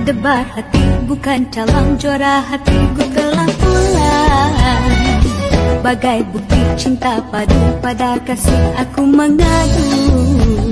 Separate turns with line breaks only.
Debar hati bukan calon, juara hatiku telah pulang. Bagai bukti cinta padu, pada kasih aku mengadu.